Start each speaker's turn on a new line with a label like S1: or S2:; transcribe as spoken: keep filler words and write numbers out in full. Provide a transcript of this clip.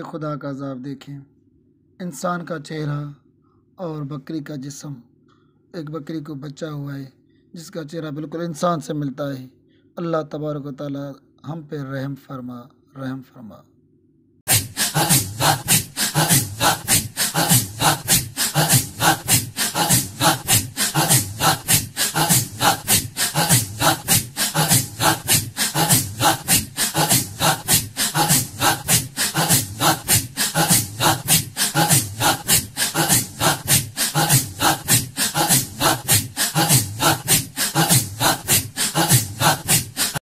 S1: खुदा का अज़ाब देखें। इंसान का चेहरा और बकरी का जिस्म। एक बकरी को बच्चा हुआ है जिसका चेहरा बिल्कुल इंसान से मिलता है। अल्लाह तबारक व तआला हम पे रहम फरमा रहम फरमा।